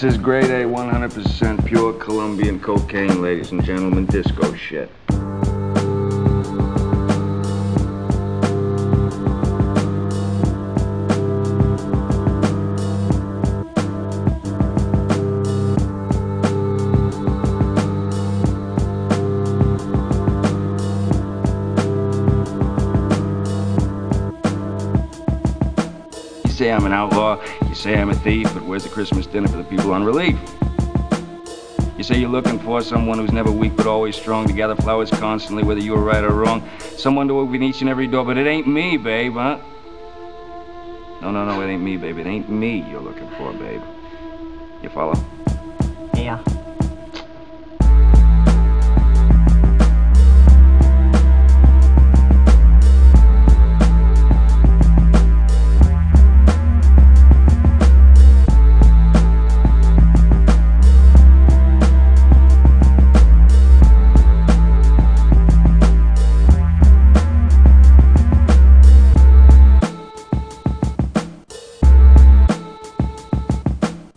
This is grade A, 100% pure Colombian cocaine, ladies and gentlemen, disco shit. You say I'm an outlaw, you say I'm a thief, but where's the Christmas dinner for the people on relief? You say you're looking for someone who's never weak but always strong, to gather flowers constantly whether you were right or wrong, someone to open each and every door, but it ain't me, babe, huh? No, it ain't me, babe, it ain't me you're looking for, babe. You follow? Yeah.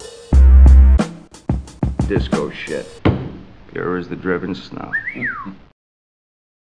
Disco shit. Pure as the driven snow.